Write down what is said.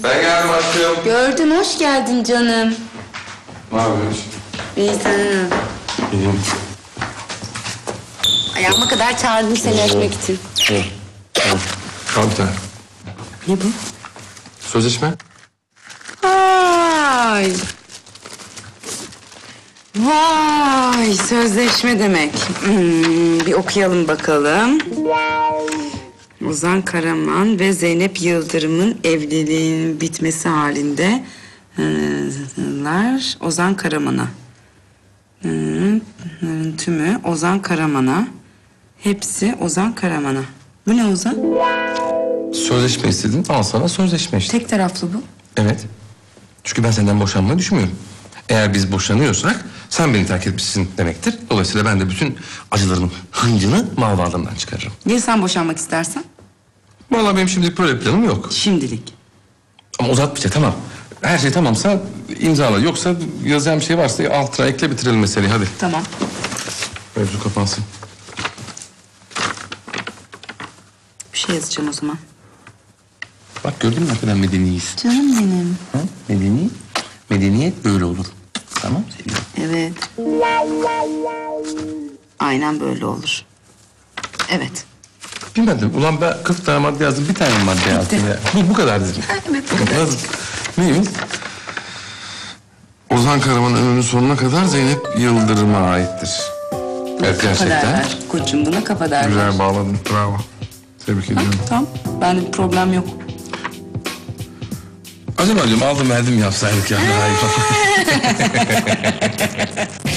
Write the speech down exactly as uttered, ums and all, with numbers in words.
Ben geldim aşkım. Gördüm, hoş geldin canım. Ne yapıyorsun? İyi sen. İyiyim. Ayağıma kadar çağırdım seni öpmek için. Al bir tane. Ne bu? Sözleşme. Vay. Vay, sözleşme demek. Hmm, bir okuyalım bakalım. Ozan Karaman ve Zeynep Yıldırım'ın evliliğinin bitmesi halinde ıı, Ozan Karaman'a. Hı, tümü Ozan Karaman'a. Hepsi Ozan Karaman'a. Bu ne Ozan? Sözleşme istedin, al sana sözleşme işte. Tek taraflı bu. Evet. Çünkü ben senden boşanmayı düşünmüyorum. Eğer biz boşanıyorsak sen beni terk etmişsin demektir. Dolayısıyla ben de bütün acılarının hıncını mal varlığımdan çıkarırım. Ya sen boşanmak istersen? Vallahi benim şimdilik böyle bir planım yok. Şimdilik. Ama uzatmayacak, tamam. Her şey tamamsa imzala. Yoksa yazacağım bir şey varsa altına ekle, bitirelim meseleyi hadi. Tamam. Mevzu kapansın. Bir şey yazacağım o zaman. Bak gördün mü ne kadar medeniyiz. Canım benim. Ha? Medeni, medeniyet böyle olur. Tamam seviyorum. Evet. Aynen böyle olur. Evet. Bilmedim. Ulan ben kırk tane madde yazdım. Bir tane madde yazdım ya. Bu, bu kadar dedim. Evet, bu kadar. Neymiş? Ozan Karaman'ın ömrünün sonuna kadar Zeynep Yıldırım'a aittir. Evet Kafa gerçekten. derler. Koçum buna kafa derler. Güzel bağladın. Bravo. Tebrik ediyorum. Tamam. Bende bir problem yok. Acaba diyorum aldım verdim yapsaydık ya. Daha iyi.